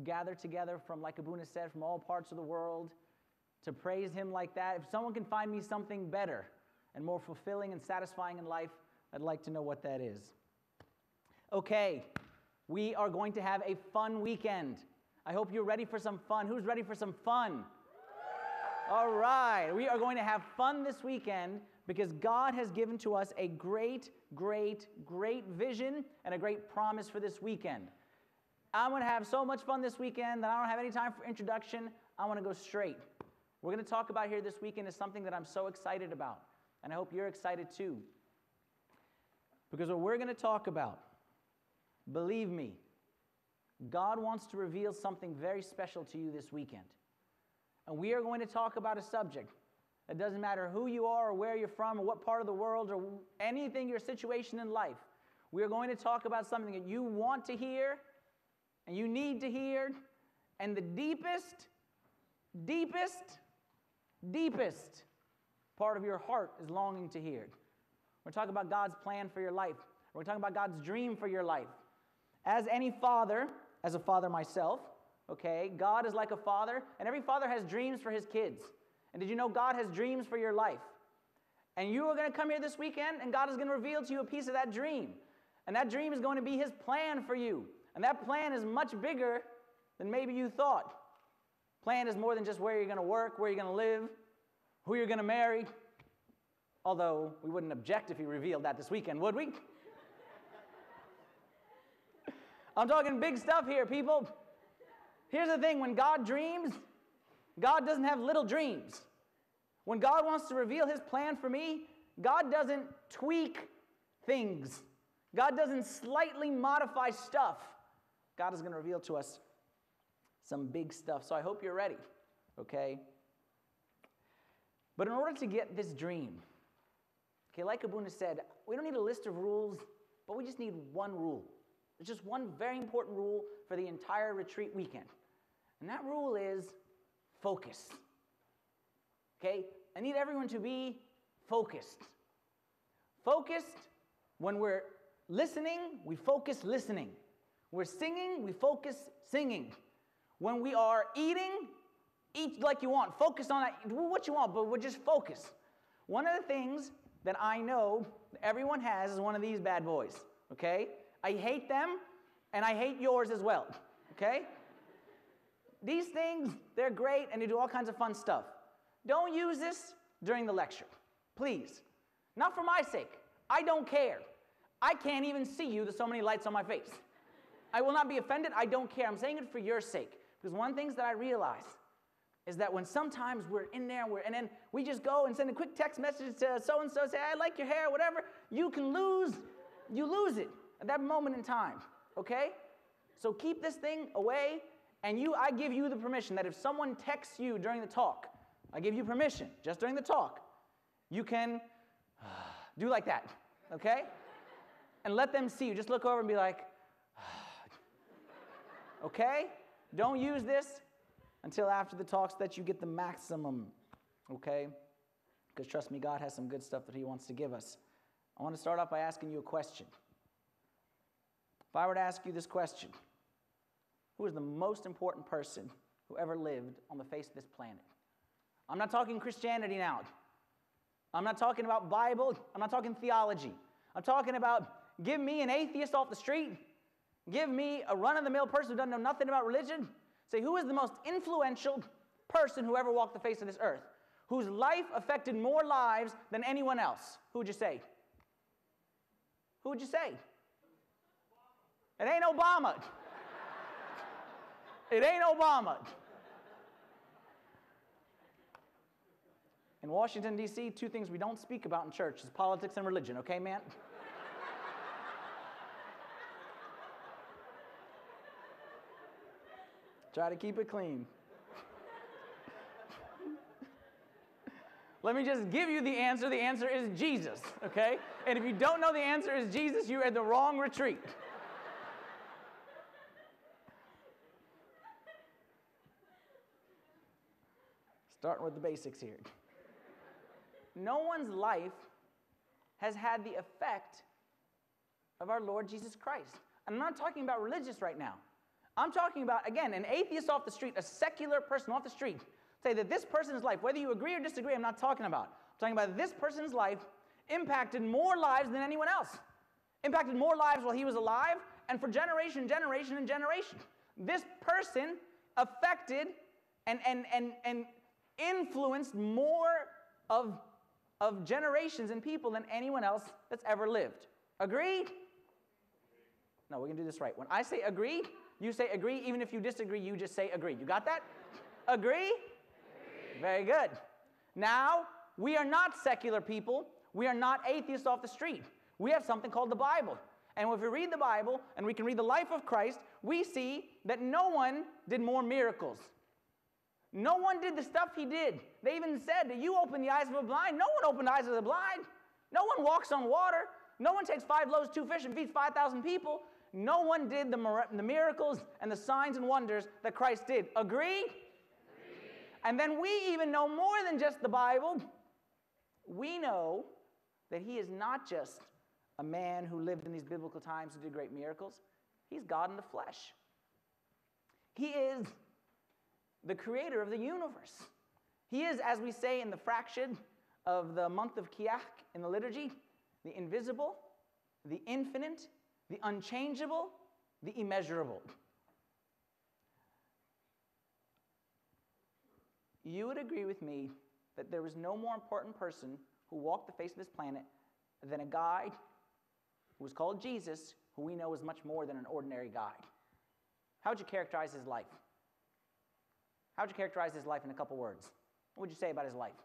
gather together from, like Abuna said, from all parts of the world to praise Him like that. If someone can find me something better and more fulfilling and satisfying in life, I'd like to know what that is. Okay, we are going to have a fun weekend. I hope you're ready for some fun. Who's ready for some fun? All right, we are going to have fun this weekend because God has given to us a great, great, great vision and a great promise for this weekend. I'm going to have so much fun this weekend that I don't have any time for introduction. I want to go straight. We're going to talk about here this weekend is something that I'm so excited about, and I hope you're excited too. Because what we're going to talk about, believe me, God wants to reveal something very special to you this weekend. And we are going to talk about a subject. It doesn't matter who you are or where you're from or what part of the world or anything, your situation in life. We are going to talk about something that you want to hear and you need to hear, and the deepest part of your heart is longing to hear. We're talking about God's plan for your life. We're talking about God's dream for your life. As any father, as a father myself, okay, God is like a father, and every father has dreams for his kids. And did you know God has dreams for your life? And you are going to come here this weekend, and God is going to reveal to you a piece of that dream. And that dream is going to be His plan for you. And that plan is much bigger than maybe you thought. Plan is more than just where you're going to work, where you're going to live, who you're going to marry. Although we wouldn't object if He revealed that this weekend, would we? I'm talking big stuff here, people. Here's the thing, when God dreams, God doesn't have little dreams. When God wants to reveal His plan for me, God doesn't tweak things. God doesn't slightly modify stuff. God is going to reveal to us some big stuff. So I hope you're ready, okay? But in order to get this dream, okay, like Abuna said, we don't need a list of rules, but we just need one rule. There's just one very important rule for the entire retreat weekend. And that rule is focus. Okay? I need everyone to be focused. Focused. When we're listening, we focus listening. We're singing, we focus singing. When we are eating, eat like you want. Focus on that. Do what you want, but we're just focused. One of the things that I know everyone has is one of these bad boys. Okay? I hate them, and I hate yours as well. Okay? These things, they're great, and they do all kinds of fun stuff. Don't use this during the lecture. Please. Not for my sake. I don't care. I can't even see you. There's so many lights on my face. I will not be offended. I don't care. I'm saying it for your sake. Because one of the things that I realize is that when sometimes we're in there, and then we just go and send a quick text message to so-and-so, say, I like your hair, whatever, you lose it at that moment in time, okay? So keep this thing away, and I give you the permission that if someone texts you during the talk, I give you permission, just during the talk, you can do like that, okay? And let them see you. Just look over and be like, okay? Don't use this until after the talk so that you get the maximum, okay? Because trust me, God has some good stuff that He wants to give us. I want to start off by asking you a question. If I were to ask you this question, who is the most important person who ever lived on the face of this planet? I'm not talking Christianity now. I'm not talking about Bible. I'm not talking theology. I'm talking about give me an atheist off the street. Give me a run-of-the-mill person who doesn't know nothing about religion. Say, who is the most influential person who ever walked the face of this earth? Whose life affected more lives than anyone else? Who would you say? Who would you say? It ain't Obama. It ain't Obama. In Washington, D.C., two things we don't speak about in church is politics and religion, okay, man? Try to keep it clean. Let me just give you the answer. The answer is Jesus, okay? And if you don't know the answer is Jesus, you're at the wrong retreat. Starting with the basics here. No one's life has had the effect of our Lord Jesus Christ. And I'm not talking about religious right now. I'm talking about, again, an atheist off the street, a secular person off the street. Say that this person's life, whether you agree or disagree, I'm not talking about. I'm talking about this person's life impacted more lives than anyone else. Impacted more lives while he was alive and for generation, generation, and generation. This person affected and influenced more of generations and people than anyone else that's ever lived. Agreed? No, we're going to do this right. When I say agreed, you say agree. Even if you disagree, you just say agree. You got that? Agree? Very good. Now, we are not secular people. We are not atheists off the street. We have something called the Bible. And if we read the Bible, and we can read the life of Christ, we see that no one did more miracles. No one did the stuff he did. They even said that you open the eyes of the blind. No one opened the eyes of the blind. No one walks on water. No one takes 5 loaves, 2 fish, and feeds 5,000 people. No one did the miracles and the signs and wonders that Christ did. Agree? And then we even know more than just the Bible. We know that he is not just a man who lived in these biblical times who did great miracles. He's God in the flesh. He is the creator of the universe. He is, as we say in the fraction of the month of Kiach in the liturgy, the invisible, the infinite, the unchangeable, the immeasurable. You would agree with me that there is no more important person who walked the face of this planet than a guy who was called Jesus, who we know is much more than an ordinary guy. How would you characterize his life? How would you characterize his life in a couple words? What would you say about his life?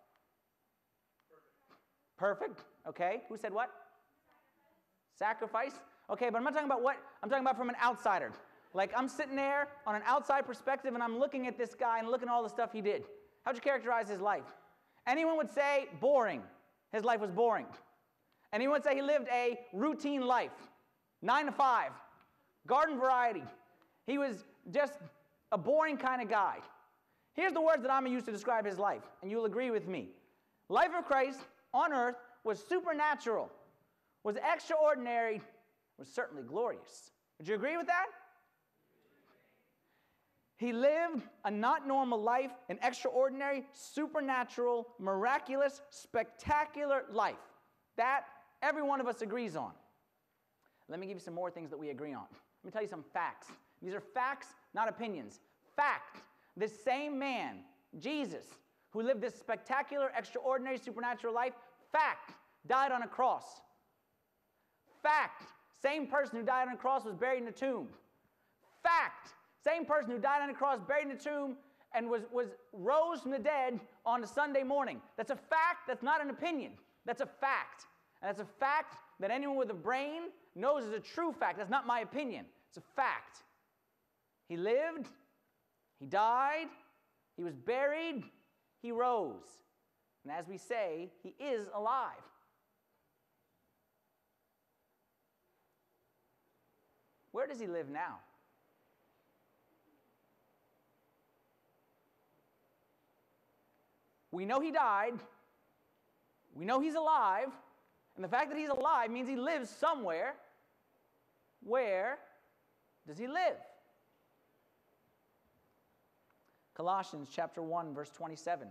Perfect. Okay. Who said what? Sacrifice. Okay, but I'm not talking about what, I'm talking about from an outsider. Like I'm sitting there on an outside perspective and I'm looking at this guy and looking at all the stuff he did. How would you characterize his life? Anyone would say boring. His life was boring. Anyone would say he lived a routine life. 9 to 5. Garden variety. He was just a boring kind of guy. Here's the words that I'm going to use to describe his life, and you'll agree with me. Life of Christ on earth was supernatural, was extraordinary, was certainly glorious. Would you agree with that? He lived a not normal life, an extraordinary, supernatural, miraculous, spectacular life. That every one of us agrees on. Let me give you some more things that we agree on. Let me tell you some facts. These are facts, not opinions. Fact. This same man, Jesus, who lived this spectacular, extraordinary, supernatural life, fact, died on a cross. Fact. Same person who died on a cross was buried in a tomb. Fact. Same person who died on a cross, buried in a tomb, and rose from the dead on a Sunday morning. That's a fact. That's not an opinion. That's a fact. And that's a fact that anyone with a brain knows is a true fact. That's not my opinion. It's a fact. He lived. He died. He was buried. He rose. And as we say, he is alive. Where does he live now? We know he died. We know he's alive. And the fact that he's alive means he lives somewhere. Where does he live? Colossians chapter 1, verse 27.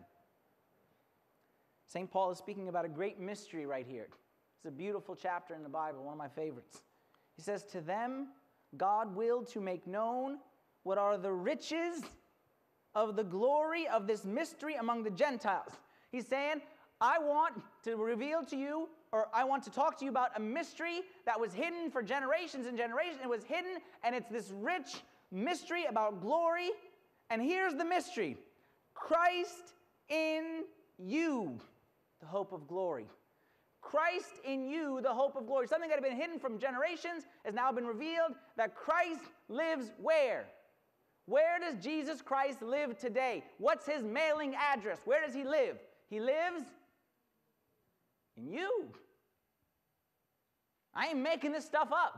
St. Paul is speaking about a great mystery right here. It's a beautiful chapter in the Bible, one of my favorites. He says, "To them God willed to make known what are the riches of the glory of this mystery among the Gentiles." He's saying, I want to reveal to you, or I want to talk to you about a mystery that was hidden for generations and generations. It was hidden, and it's this rich mystery about glory. And here's the mystery. Christ in you, the hope of glory. Christ in you, the hope of glory. Something that had been hidden from generations has now been revealed, that Christ lives where? Where does Jesus Christ live today? What's his mailing address? Where does he live? He lives in you. I ain't making this stuff up.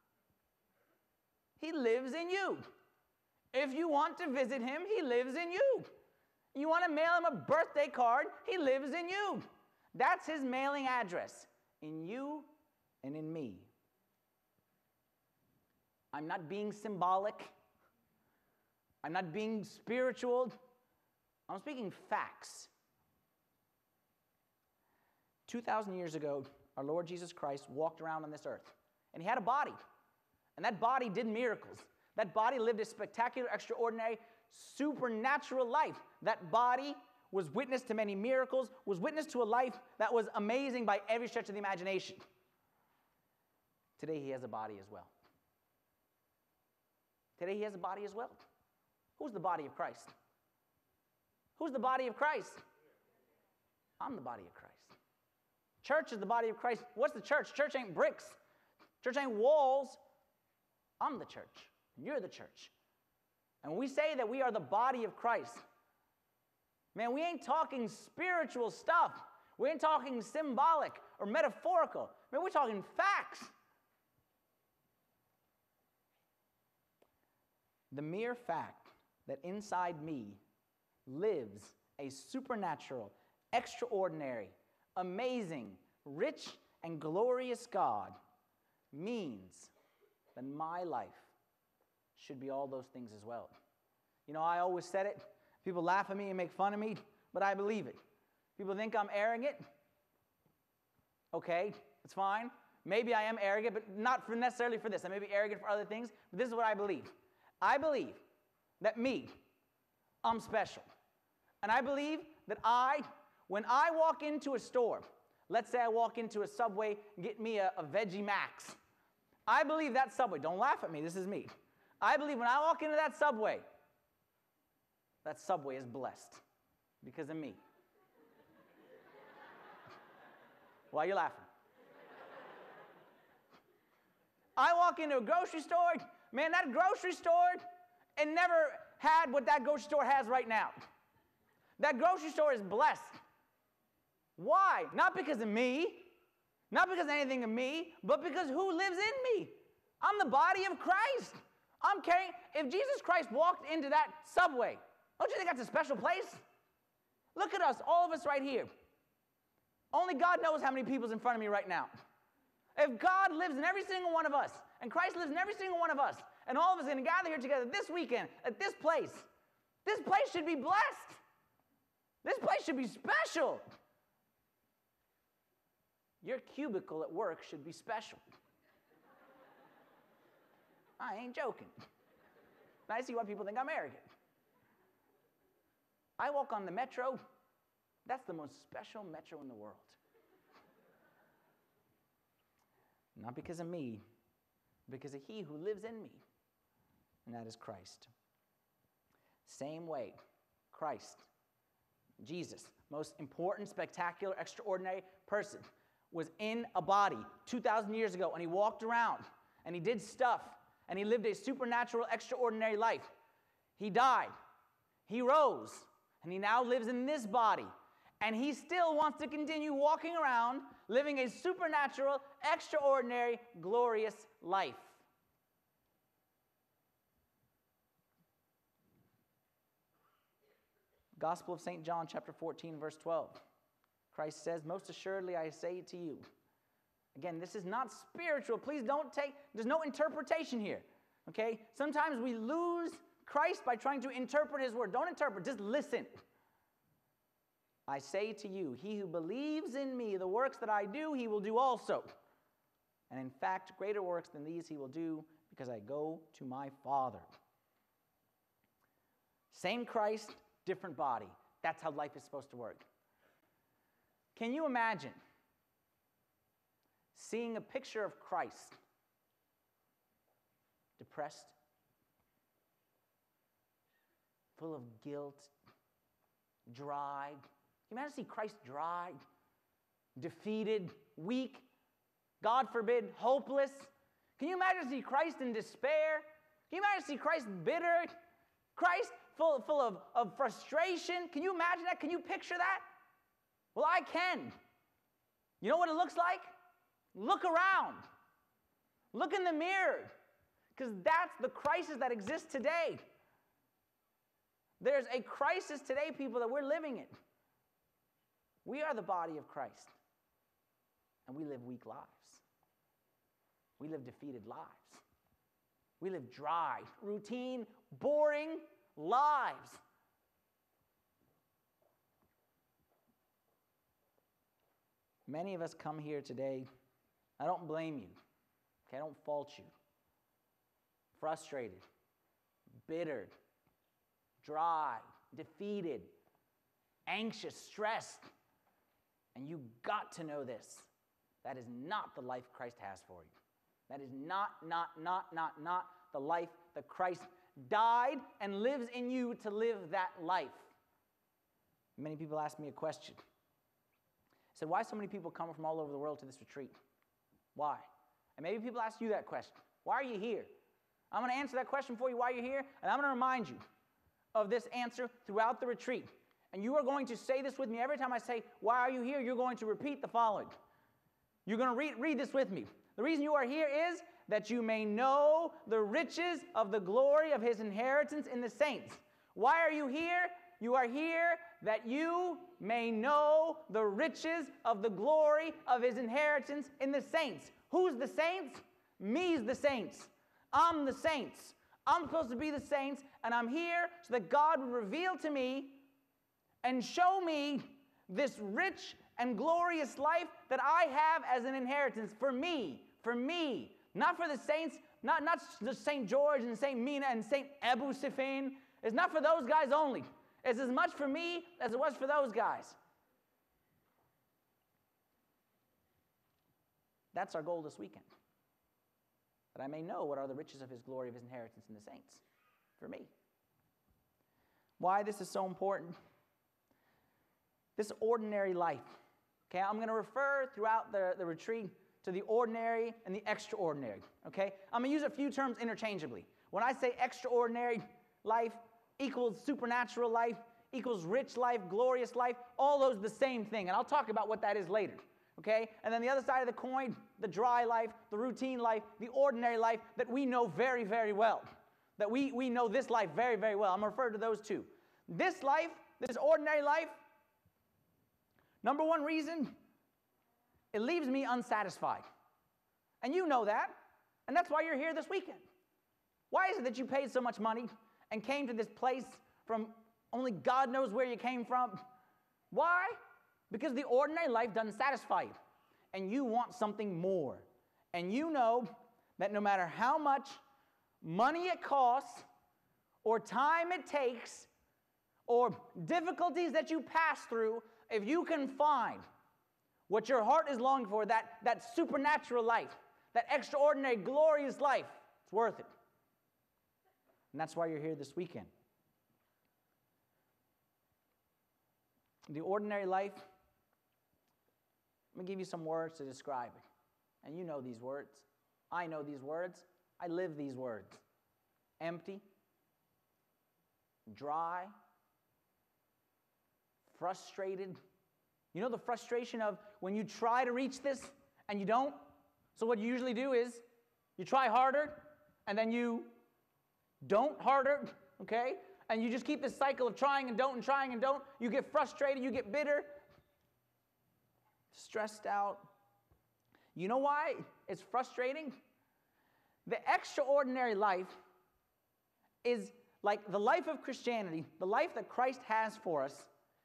He lives in you. If you want to visit him, he lives in you. You want to mail him a birthday card, he lives in you. That's his mailing address, in you and in me. I'm not being symbolic. I'm not being spiritual. I'm speaking facts. 2,000 years ago, our Lord Jesus Christ walked around on this earth, and he had a body, and that body did miracles. That body lived a spectacular, extraordinary, supernatural life. That body was witness to many miracles, was witness to a life that was amazing by every stretch of the imagination. Today he has a body as well. Today he has a body as well. Who's the body of Christ? Who's the body of Christ? I'm the body of Christ. Church is the body of Christ. What's the church? Church ain't bricks. Church ain't walls. I'm the church. You're the church. And when we say that we are the body of Christ, man, we ain't talking spiritual stuff. We ain't talking symbolic or metaphorical. Man, we're talking facts. The mere fact that inside me lives a supernatural, extraordinary, amazing, rich, and glorious God means that my life should be all those things as well. You know, I always said it. People laugh at me and make fun of me, but I believe it. People think I'm arrogant. Okay, it's fine. Maybe I am arrogant, but not necessarily for this. I may be arrogant for other things, but this is what I believe. I believe that I'm special. And I believe that when I walk into a store, let's say I walk into a Subway and get me a Veggie Max. I believe that Subway, don't laugh at me, this is me. I believe when I walk into that Subway is blessed because of me. Why are you laughing? I walk into a grocery store, man, that grocery store, it never had what that grocery store has right now. That grocery store is blessed. Why? Not because of me, not because of anything of me, but because who lives in me? I'm the body of Christ. I'm carrying, if Jesus Christ walked into that Subway, don't you think that's a special place? Look at us, all of us right here. Only God knows how many people's in front of me right now. If God lives in every single one of us, and Christ lives in every single one of us, and all of us are going to gather here together this weekend at this place should be blessed. This place should be special. Your cubicle at work should be special. I ain't joking. And I see why people think I'm arrogant. I walk on the metro. That's the most special metro in the world. Not because of me, because of he who lives in me, and that is Christ. Same way, Christ, Jesus, most important, spectacular, extraordinary person, was in a body 2,000 years ago, and he walked around, and he did stuff, and he lived a supernatural, extraordinary life. He died, he rose, and he now lives in this body, and he still wants to continue walking around, living a supernatural, extraordinary, glorious life. Gospel of St. John, chapter 14, verse 12. Christ says, "Most assuredly I say to you." Again, this is not spiritual. Please don't there's no interpretation here. Okay? Sometimes we lose Christ by trying to interpret his word. Don't interpret, just listen. I say to you, he who believes in me, the works that I do, he will do also. And in fact, greater works than these he will do, because I go to my Father. Same Christ, different body. That's how life is supposed to work. Can you imagine seeing a picture of Christ depressed, full of guilt, dry? Can you imagine see Christ dry, defeated, weak, God forbid, hopeless? Can you imagine see Christ in despair? Can you imagine see Christ bitter? Christ full of frustration? Can you imagine that? Can you picture that? Well, I can. You know what it looks like? Look around. Look in the mirror. Because that's the crisis that exists today. There's a crisis today, people, that we're living in. We are the body of Christ. And we live weak lives. We live defeated lives. We live dry, routine, boring, lives. Many of us come here today, I don't blame you, okay, I don't fault you. Frustrated, bitter, dry, defeated, anxious, stressed. And you got to know this. That is not the life Christ has for you. That is not the life that Christ died and lives in you to live that life. Many people ask me a question. I said, why so many people come from all over the world to this retreat? Why? And maybe people ask you that question. Why are you here? I'm going to answer that question for you, why you're here, and I'm going to remind you of this answer throughout the retreat. And you are going to say this with me. Every time I say, why are you here? You're going to repeat the following. You're going to read this with me. The reason you are here is that you may know the riches of the glory of his inheritance in the saints. Why are you here? You are here that you may know the riches of the glory of his inheritance in the saints. Who's the saints? Me's the saints. I'm the saints. I'm supposed to be the saints, and I'm here so that God would reveal to me and show me this rich and glorious life that I have as an inheritance for me, not for the saints, not just St. George and St. Mina and St. Ebu Sifin. It's not for those guys only. It's as much for me as it was for those guys. That's our goal this weekend. That I may know what are the riches of his glory, of his inheritance in the saints, for me. Why this is so important? This ordinary life. Okay, I'm going to refer throughout the retreat to the ordinary and the extraordinary. Okay, I'm going to use a few terms interchangeably. When I say extraordinary life equals supernatural life, equals rich life, glorious life, all those are the same thing. And I'll talk about what that is later. Okay? And then the other side of the coin, the dry life, the routine life, the ordinary life that we know very, very well. That we know this life very, very well. I'm going to refer to those two. This life, this ordinary life, number one reason, it leaves me unsatisfied. And you know that. And that's why you're here this weekend. Why is it that you paid so much money and came to this place from only God knows where you came from? Why? Because the ordinary life doesn't satisfy you. And you want something more. And you know that no matter how much money it costs, or time it takes, or difficulties that you pass through, if you can find what your heart is longing for, that supernatural life, that extraordinary, glorious life, it's worth it. And that's why you're here this weekend. The ordinary life, let me give you some words to describe it. And you know these words. I know these words. I live these words. Empty, dry, frustrated. You know the frustration of when you try to reach this and you don't? So what you usually do is you try harder and then you don't harder, okay? And you just keep this cycle of trying and don't and trying and don't. You get frustrated, you get bitter, stressed out. You know why it's frustrating? The extraordinary life is like the life of Christianity, the life that Christ has for us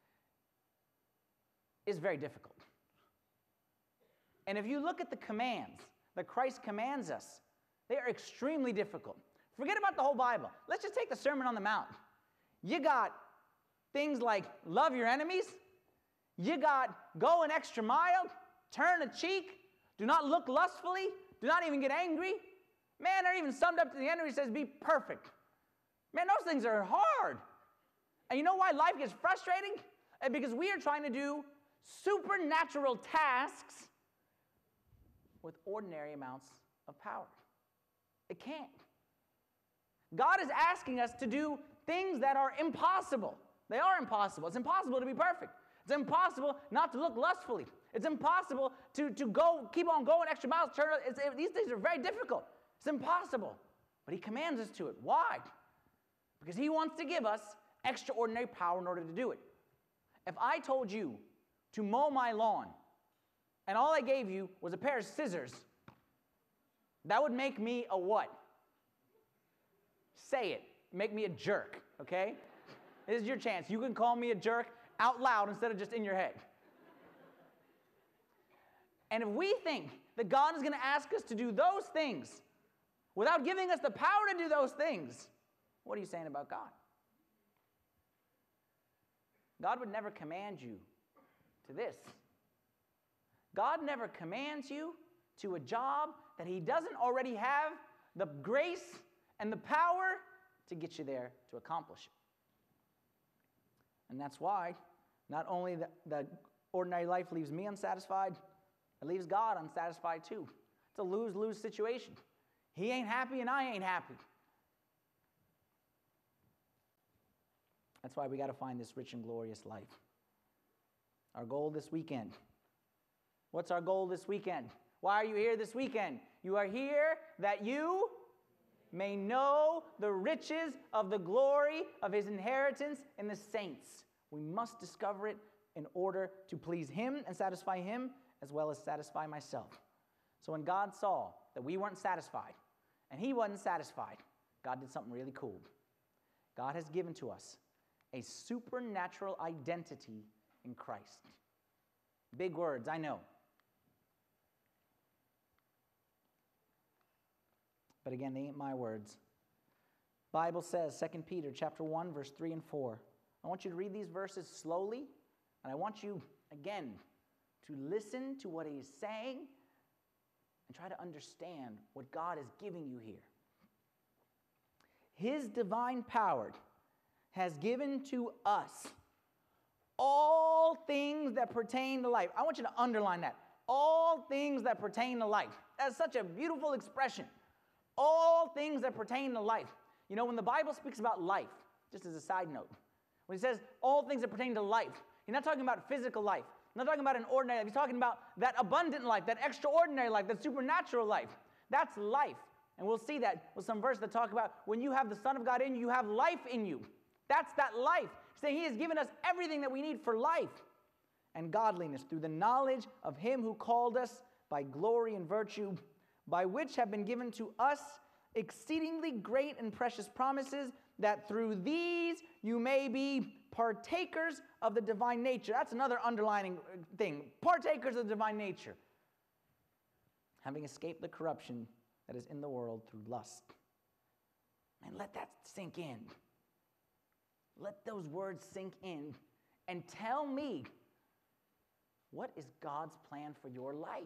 is very difficult. And if you look at the commands that Christ commands us, they are extremely difficult. Forget about the whole Bible. Let's just take the Sermon on the Mount. You got things like love your enemies. You got go an extra mile, turn a cheek, do not look lustfully, do not even get angry. Man, they're even summed up to the end where he says, be perfect. Man, those things are hard. And you know why life gets frustrating? Because we are trying to do supernatural tasks with ordinary amounts of power. It can't. God is asking us to do things that are impossible. They are impossible. It's impossible to be perfect. It's impossible not to look lustfully. It's impossible to go, keep on going extra miles. These things are very difficult. It's impossible. But he commands us to it. Why? Because he wants to give us extraordinary power in order to do it. If I told you to mow my lawn, and all I gave you was a pair of scissors, that would make me a what? Say it. Make me a jerk. okay? This is your chance. You can call me a jerk out loud instead of just in your head. And if we think that God is going to ask us to do those things without giving us the power to do those things, what are you saying about God? God would never command you to this. God never commands you to a job that He doesn't already have the grace and the power to get you there to accomplish it. And that's why not only the ordinary life leaves me unsatisfied, it leaves God unsatisfied too. It's a lose-lose situation. He ain't happy and I ain't happy. That's why we got to find this rich and glorious life. Our goal this weekend. What's our goal this weekend? Why are you here this weekend? You are here that you may know the riches of the glory of His inheritance in the saints. We must discover it in order to please Him and satisfy Him, as well as satisfy myself. So when God saw that we weren't satisfied, and He wasn't satisfied, God did something really cool. God has given to us a supernatural identity in Christ. Big words, I know. But again, they ain't my words. Bible says, 2 Peter chapter 1, verse 3 and 4. I want you to read these verses slowly, and I want you, again, to listen to what He is saying and try to understand what God is giving you here. His divine power has given to us all things that pertain to life. I want you to underline that. All things that pertain to life. That's such a beautiful expression. All things that pertain to life. You know, when the Bible speaks about life, just as a side note, when He says all things that pertain to life, He's not talking about physical life. He's not talking about an ordinary life. He's talking about that abundant life, that extraordinary life, that supernatural life. That's life. And we'll see that with some verses that talk about when you have the Son of God in you, you have life in you. That's that life. He's saying He has given us everything that we need for life and godliness through the knowledge of Him who called us by glory and virtue, by which have been given to us exceedingly great and precious promises, that through these you may be partakers of the divine nature. That's another underlining thing. Partakers of the divine nature. Having escaped the corruption that is in the world through lust. And let that sink in. Let those words sink in and tell me, what is God's plan for your life?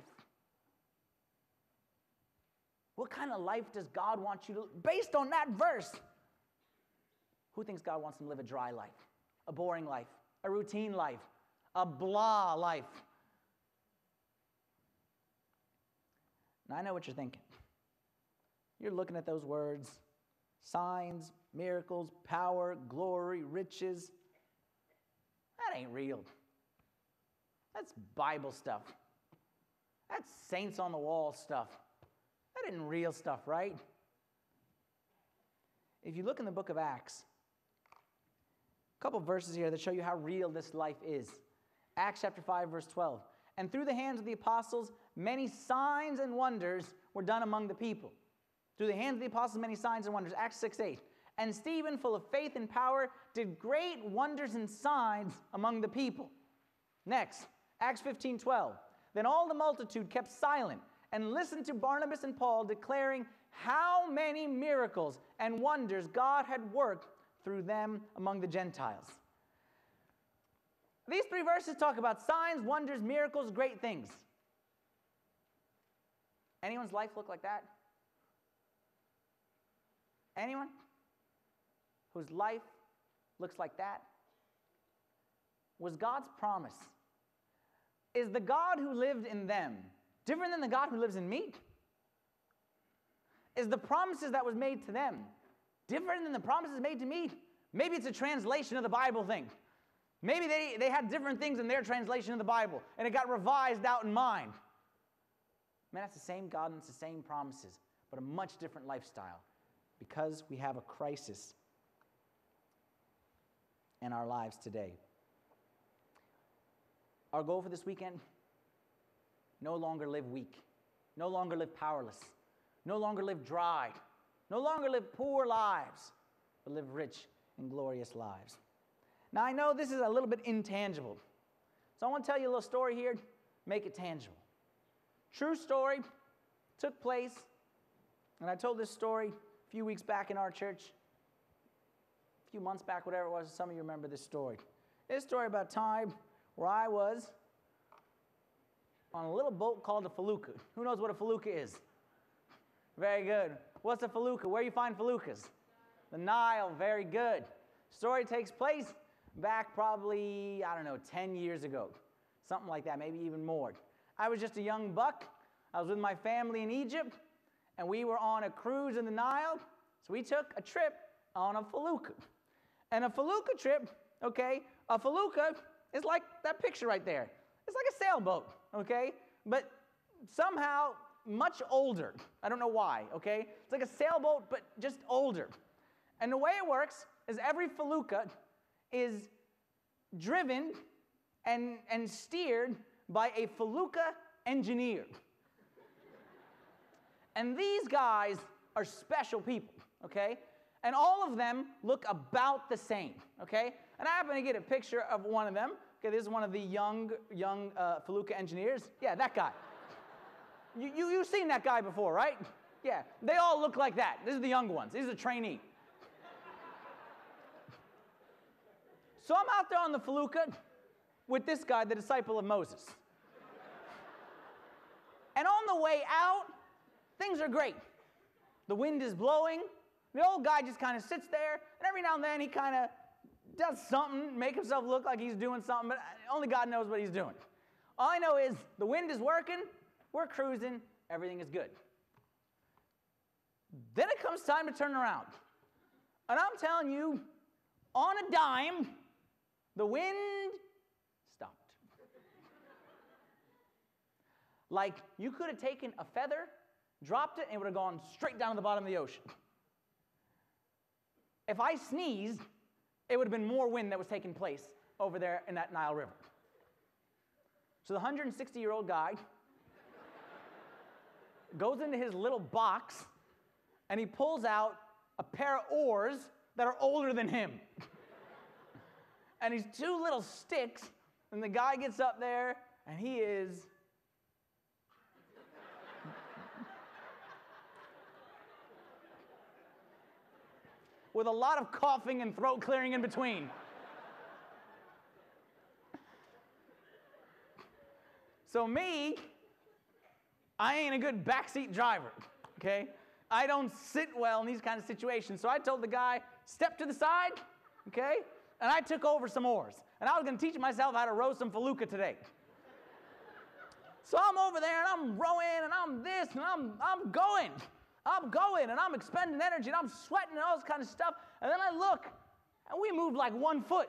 What kind of life does God want you to live? Based on that verse, who thinks God wants them to live a dry life, a boring life, a routine life, a blah life? Now, I know what you're thinking. You're looking at those words, signs, miracles, power, glory, riches. That ain't real. That's Bible stuff. That's saints on the wall stuff. That isn't real stuff, right? If you look in the book of Acts, a couple verses here that show you how real this life is. Acts chapter 5, verse 12. And through the hands of the apostles, many signs and wonders were done among the people. Through the hands of the apostles, many signs and wonders. Acts 6, 8. And Stephen, full of faith and power, did great wonders and signs among the people. Next, Acts 15, 12. Then all the multitude kept silent and listened to Barnabas and Paul, declaring how many miracles and wonders God had worked through them among the Gentiles. These three verses talk about signs, wonders, miracles, great things. Anyone's life look like that? Anyone whose life looks like that? Was God's promise? Is the God who lived in them different than the God who lives in me? Is the promises that was made to them different than the promises made to me? Maybe it's a translation of the Bible thing. Maybe they had different things in their translation of the Bible, and it got revised out in mine. Man, that's the same God and it's the same promises, but a much different lifestyle because we have a crisis in our lives today. Our goal for this weekend, no longer live weak, no longer live powerless, no longer live dry, no longer live poor lives, but live rich and glorious lives. Now, I know this is a little bit intangible, so I want to tell you a little story here, make it tangible. True story, took place, and I told this story a few weeks back in our church, a few months back, whatever it was. Some of you remember this story. This story about a time where I was on a little boat called a felucca. Who knows what a felucca is? Very good. What's a felucca? Where do you find feluccas? The Nile. Very good. Story takes place back probably, 10 years ago. Something like that, maybe even more. I was just a young buck. I was with my family in Egypt, and we were on a cruise in the Nile, so we took a trip on a felucca. And a felucca trip, okay, a felucca is like that picture right there. It's like a sailboat, okay, but somehow much older. I don't know why, okay? It's like a sailboat, but just older. And the way it works is every felucca is driven and steered by a felucca engineer. And these guys are special people, okay? And all of them look about the same, okay? And I happen to get a picture of one of them. Okay, this is one of the young felucca engineers. Yeah, that guy. You've seen that guy before, right? Yeah, they all look like that. These are the young ones. These are the trainee. So I'm out there on the felucca with this guy, the disciple of Moses. And on the way out, things are great. The wind is blowing. The old guy just kind of sits there, and every now and then he kind of does something, make himself look like he's doing something, but only God knows what he's doing. All I know is the wind is working, we're cruising, everything is good. Then it comes time to turn around. And I'm telling you, on a dime, the wind stopped. Like you could have taken a feather, dropped it, and it would have gone straight down to the bottom of the ocean. If I sneezed, it would have been more wind that was taking place over there in that Nile River. So the 160-year-old guy goes into his little box, and he pulls out a pair of oars that are older than him. And he's two little sticks, and the guy gets up there, and he is with a lot of coughing and throat clearing in between. So me, I ain't a good backseat driver, okay? I don't sit well in these kind of situations. So I told the guy, step to the side, okay? And I took over some oars. And I was going to teach myself how to row some felucca today. So I'm over there, and I'm rowing, and I'm this, and I'm going. I'm going, and I'm expending energy, and I'm sweating, and all this kind of stuff. And then I look, and we moved like 1 foot.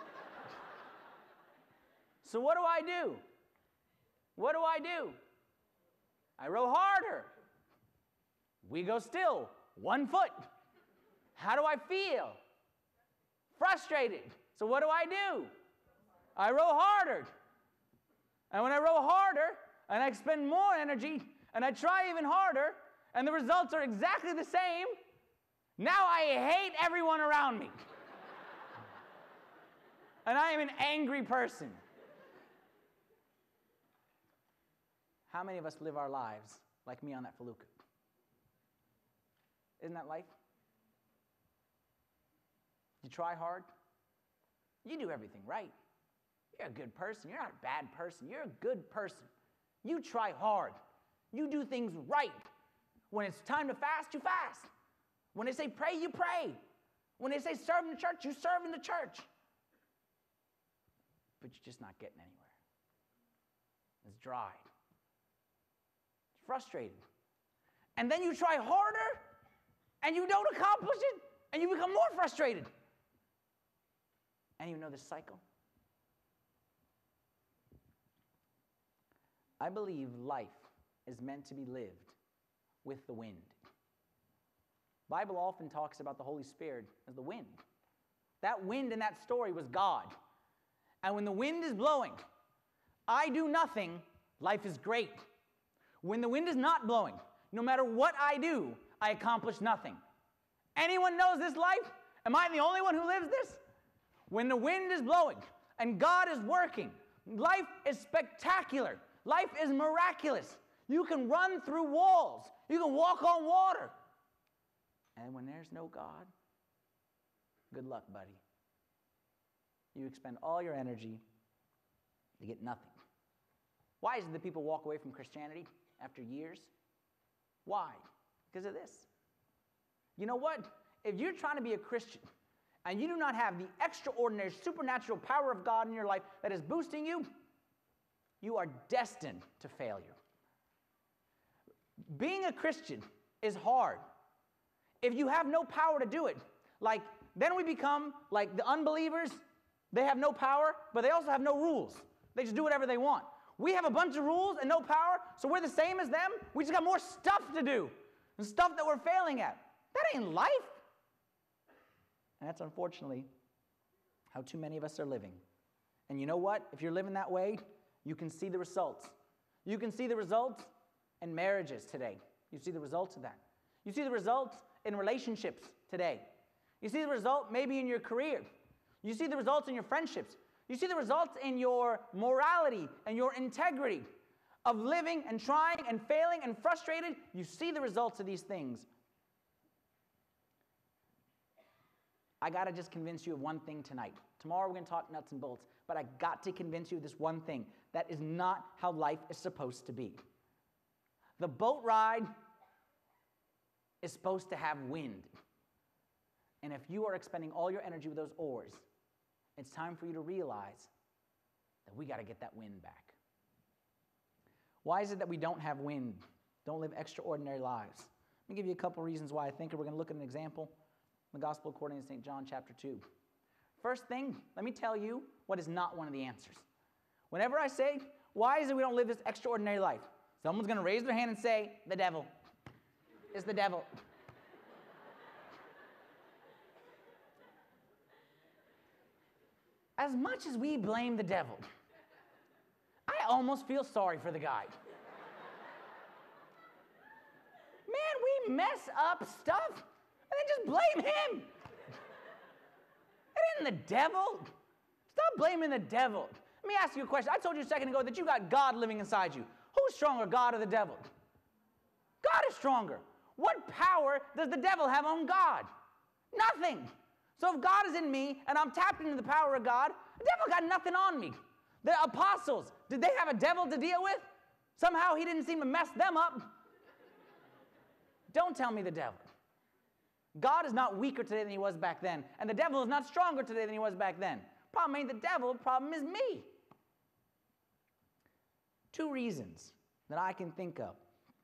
So what do I do? What do I do? I row harder. We go still, 1 foot. How do I feel? Frustrated. So what do? I row harder. And when I row harder, and I expend more energy, and I try even harder, and the results are exactly the same, now I hate everyone around me. And I am an angry person. How many of us live our lives like me on that felucca? Isn't that life? You try hard. You do everything right. You're a good person. You're not a bad person. You're a good person. You try hard. You do things right. When it's time to fast, you fast. When they say pray, you pray. When they say serve in the church, you serve in the church. But you're just not getting anywhere. It's dry. It's frustrated. And then you try harder, and you don't accomplish it, and you become more frustrated. And you know this cycle? I believe life is meant to be lived with the wind. The Bible often talks about the Holy Spirit as the wind. That wind in that story was God. And when the wind is blowing, I do nothing, life is great. When the wind is not blowing, no matter what I do, I accomplish nothing. Anyone knows this life? Am I the only one who lives this? When the wind is blowing and God is working, life is spectacular. Life is miraculous. You can run through walls. You can walk on water. And when there's no God, good luck, buddy. You expend all your energy to get nothing. Why is it that people walk away from Christianity after years? Why? Because of this. You know what? If you're trying to be a Christian and you do not have the extraordinary supernatural power of God in your life that is boosting you, you are destined to failure. Being a Christian is hard. If you have no power to do it, then we become like the unbelievers. They have no power, but they also have no rules. They just do whatever they want. We have a bunch of rules and no power, so we're the same as them. We just got more stuff to do and stuff that we're failing at. That ain't life. And that's unfortunately how too many of us are living. And you know what? If you're living that way, you can see the results. You can see the results in marriages today. You see the results of that. You see the results in relationships today. You see the result maybe in your career. You see the results in your friendships. You see the results in your morality and your integrity of living and trying and failing and frustrated. You see the results of these things. I got to just convince you of one thing tonight. Tomorrow we're going to talk nuts and bolts, but I got to convince you of this one thing. That is not how life is supposed to be. The boat ride is supposed to have wind. And if you are expending all your energy with those oars, it's time for you to realize that we got to get that wind back. Why is it that we don't have wind, don't live extraordinary lives? Let me give you a couple reasons why I think, and we're going to look at an example in the Gospel according to St. John chapter 2. First thing, let me tell you what is not one of the answers. Whenever I say, why is it we don't live this extraordinary life? Someone's going to raise their hand and say, the devil. It's the devil. As much as we blame the devil, I almost feel sorry for the guy. Man, we mess up stuff and then just blame him. It isn't the devil. Stop blaming the devil. Let me ask you a question. I told you a second ago that you got God living inside you. Who's stronger, God or the devil? God is stronger. What power does the devil have on God? Nothing. So if God is in me and I'm tapped into the power of God, the devil got nothing on me. The apostles, did they have a devil to deal with? Somehow he didn't seem to mess them up. Don't tell me the devil. God is not weaker today than he was back then, and the devil is not stronger today than he was back then. Problem ain't the devil, problem is me. Two reasons that I can think of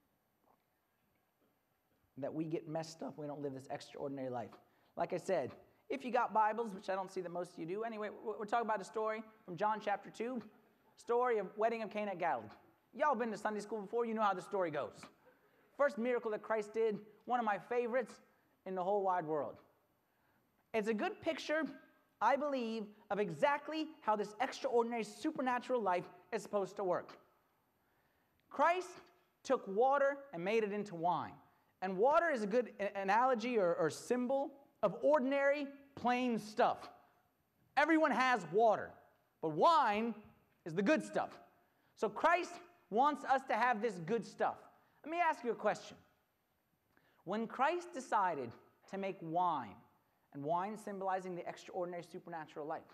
that we get messed up, we don't live this extraordinary life. Like I said, if you got Bibles, which I don't see that most of you do, anyway, we're talking about a story from John chapter 2, story of wedding of Cana at Galilee. Y'all been to Sunday school before, you know how the story goes. First miracle that Christ did, one of my favorites in the whole wide world. It's a good picture, I believe, of exactly how this extraordinary supernatural life is supposed to work. Christ took water and made it into wine. And water is a good analogy or symbol of ordinary, plain stuff. Everyone has water, but wine is the good stuff. So Christ wants us to have this good stuff. Let me ask you a question. When Christ decided to make wine, and wine symbolizing the extraordinary supernatural life,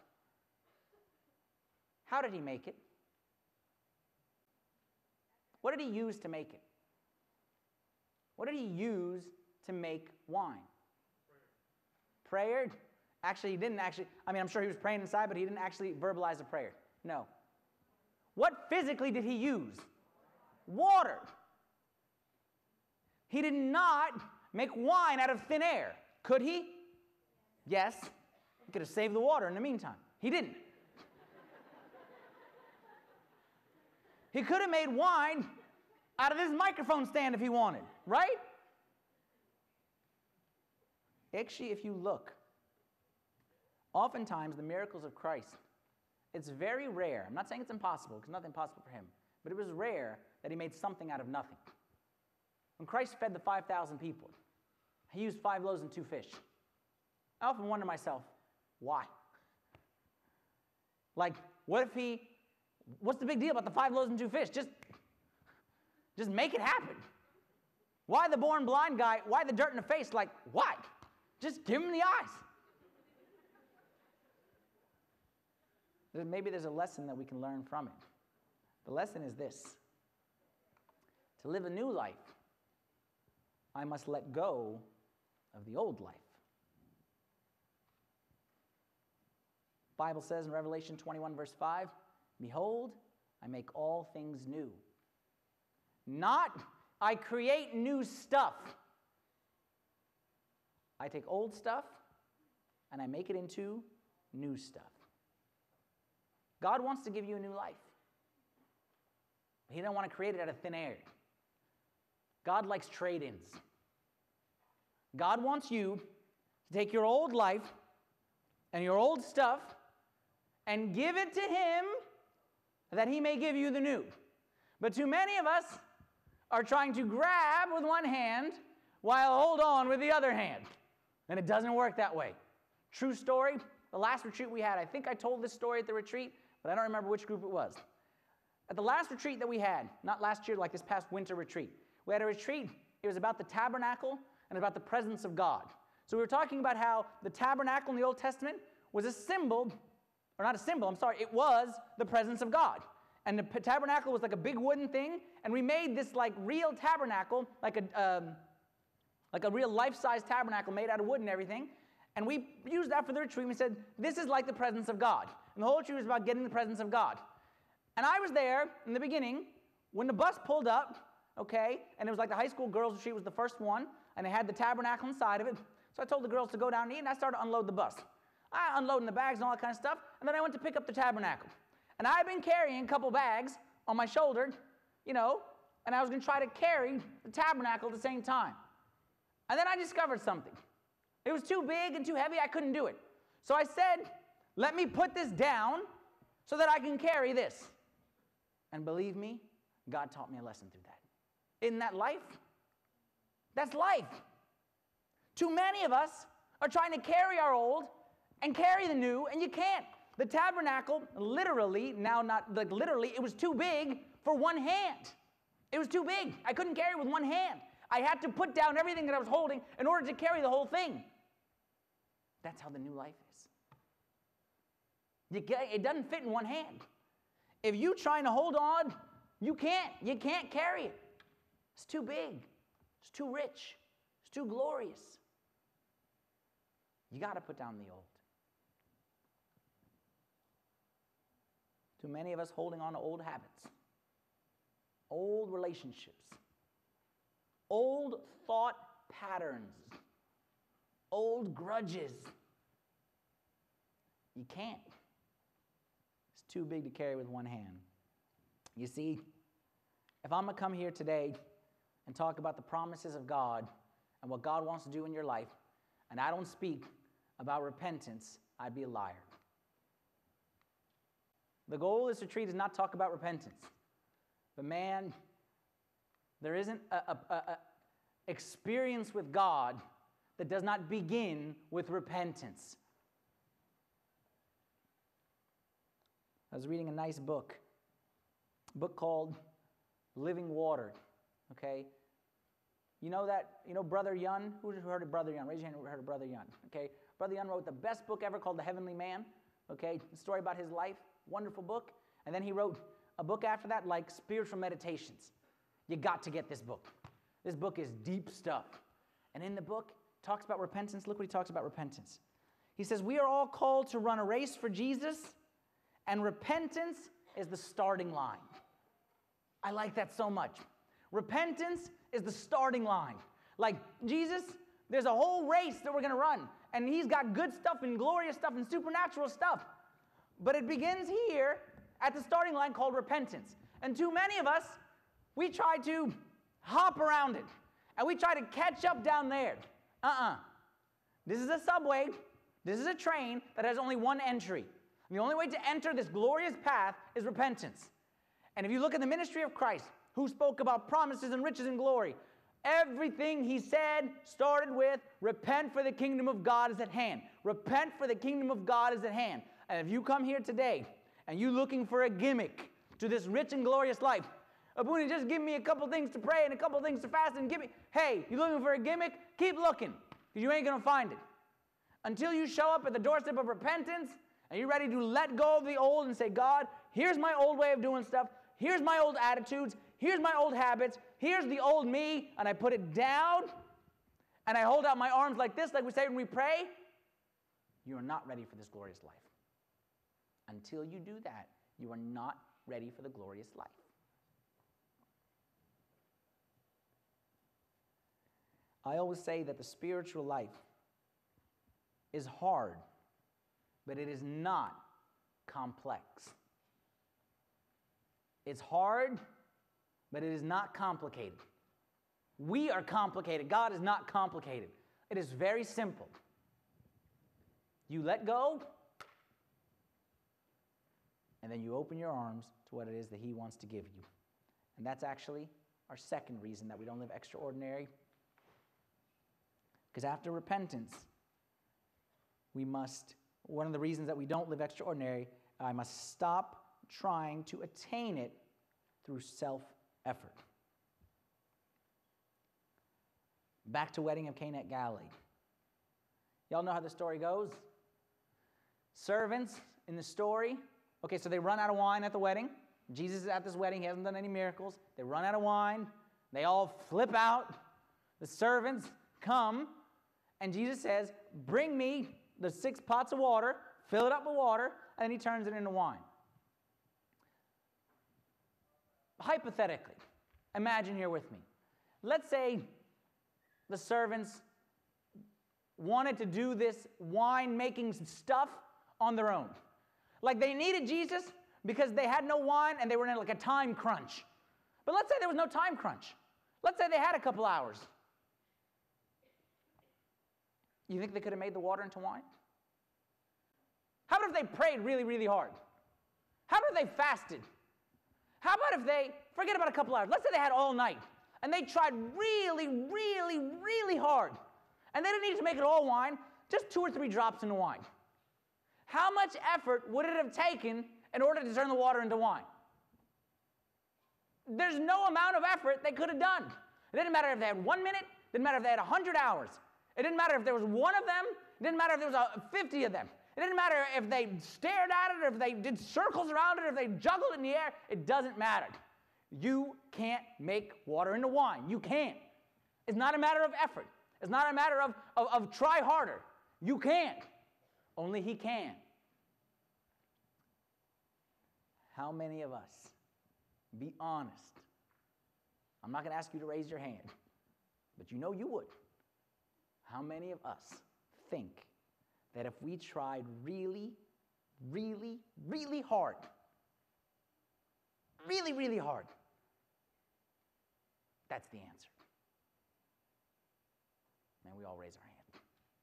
how did he make it? What did he use to make it? What did he use to make wine? Prayer. Actually, he didn't actually, I'm sure he was praying inside, but he didn't actually verbalize a prayer. No. What physically did he use? Water. He did not make wine out of thin air. Could he? Yes. He could have saved the water in the meantime. He didn't. He could have made wine out of this microphone stand if he wanted, right? Actually, if you look, oftentimes the miracles of Christ, it's very rare. I'm not saying it's impossible, because nothing's impossible for him, but it was rare that he made something out of nothing. When Christ fed the 5,000 people, he used 5 loaves and 2 fish. I often wonder myself, why? Like, what's the big deal about the 5 loaves and 2 fish? Just make it happen. Why the born blind guy? Why the dirt in the face? Like, why? Just give him the eyes. Maybe there's a lesson that we can learn from it. The lesson is this. To live a new life, I must let go of the old life. The Bible says in Revelation 21, verse 5, behold, I make all things new. Not, I create new stuff. I take old stuff and I make it into new stuff. God wants to give you a new life. He doesn't want to create it out of thin air. God likes trade-ins. God wants you to take your old life and your old stuff and give it to Him that He may give you the new. But too many of us are trying to grab with one hand while hold on with the other hand. And it doesn't work that way. True story, the last retreat we had, I think I told this story at the retreat, but I don't remember which group it was. At the last retreat that we had, not last year, like this past winter retreat, we had a retreat. It was about the tabernacle and about the presence of God. So we were talking about how the tabernacle in the Old Testament was a symbol, or not a symbol, I'm sorry, it was the presence of God. And the tabernacle was like a big wooden thing, and we made this like real tabernacle, like a real life-size tabernacle made out of wood and everything. And we used that for the retreat. We said, this is like the presence of God. And the whole retreat was about getting the presence of God. And I was there in the beginning when the bus pulled up, okay, and it was like the high school girls' retreat was the first one, and it had the tabernacle inside of it. So I told the girls to go down and eat, and I started to unload the bus. I unloading the bags and all that kind of stuff, and then I went to pick up the tabernacle. And I've been carrying a couple bags on my shoulder, and I was going to try to carry the tabernacle at the same time. And then I discovered something. It was too big and too heavy, I couldn't do it. So I said, let me put this down so that I can carry this. And believe me, God taught me a lesson through that. Isn't that life? That's life. Too many of us are trying to carry our old and carry the new, and you can't. The tabernacle, literally, now not like literally, it was too big for one hand. It was too big. I couldn't carry it with one hand. I had to put down everything that I was holding in order to carry the whole thing. That's how the new life is. It doesn't fit in one hand. If you're trying to hold on, you can't. You can't carry it. It's too big. It's too rich. It's too glorious. You got to put down the old. Too many of us holding on to old habits, old relationships, old thought patterns, old grudges. You can't. It's too big to carry with one hand. You see, if I'm going to come here today and talk about the promises of God and what God wants to do in your life, and I don't speak about repentance, I'd be a liar. The goal of this retreat is not to talk about repentance. But man, there isn't an experience with God that does not begin with repentance. I was reading a nice book, a book called Living Water, okay? You know Brother Yun? Who's heard of Brother Yun? Raise your hand who heard of Brother Yun, okay? Brother Yun wrote the best book ever called The Heavenly Man, okay? A story about his life, wonderful book. And then he wrote a book after that like Spiritual Meditations. You got to get this book. This book is deep stuff. And in the book, talks about repentance. Look what he talks about repentance. He says, we are all called to run a race for Jesus, and repentance is the starting line. I like that so much. Repentance is the starting line. Like, Jesus, there's a whole race that we're going to run, and He's got good stuff and glorious stuff and supernatural stuff. But it begins here at the starting line called repentance. And too many of us, we try to hop around it, and we try to catch up down there. This is a subway. This is a train that has only one entry. The only way to enter this glorious path is repentance. And if you look at the ministry of Christ, who spoke about promises and riches and glory, Everything he said started with, repent for the kingdom of God is at hand. Repent for the kingdom of God is at hand. And if you come here today and you're looking for a gimmick to this rich and glorious life, Abuna, just give me a couple things to pray and a couple things to fast and give me, hey, you looking for a gimmick? Keep looking, because you ain't going to find it. Until you show up at the doorstep of repentance and you're ready to let go of the old and say, God, here's my old way of doing stuff. Here's my old attitudes. Here's my old habits. Here's the old me, and I put it down, and I hold out my arms like this, like we say when we pray. You are not ready for this glorious life. Until you do that, you are not ready for the glorious life. I always say that the spiritual life is hard, but it is not complex. It's hard, but it is not complicated. We are complicated. God is not complicated. It is very simple. You let go, and then you open your arms to what it is that He wants to give you. And that's actually our second reason that we don't live extraordinary. Because after repentance, one of the reasons that we don't live extraordinary, I must stop trying to attain it through self-effort. Back to wedding of Cana at Galilee. Y'all know how the story goes? Servants in the story. Okay, so they run out of wine at the wedding. Jesus is at this wedding. He hasn't done any miracles. They run out of wine. They all flip out. The servants come, and Jesus says, bring me the 6 pots of water, fill it up with water, and then He turns it into wine. Hypothetically, imagine here with me. Let's say the servants wanted to do this wine-making stuff on their own. Like they needed Jesus because they had no wine and they were in like a time crunch. But let's say there was no time crunch. Let's say they had a couple hours. You think they could have made the water into wine? How about if they prayed really, really hard? How about if they fasted? How about if they, forget about a couple hours, let's say they had all night, and they tried really, really, really hard, and they didn't need to make it all wine, just 2 or 3 drops into wine. How much effort would it have taken in order to turn the water into wine? There's no amount of effort they could have done. It didn't matter if they had 1 minute, it didn't matter if they had 100 hours. It didn't matter if there was one of them, it didn't matter if there was 50 of them. It didn't matter if they stared at it, or if they did circles around it, or if they juggled it in the air. It doesn't matter. You can't make water into wine. You can't. It's not a matter of effort. It's not a matter of try harder. You can't. Only He can. How many of us, be honest, I'm not going to ask you to raise your hand, but you know you would. How many of us think that if we tried really, really, really hard, really, really hard, that's the answer? Man, we all raise our hand.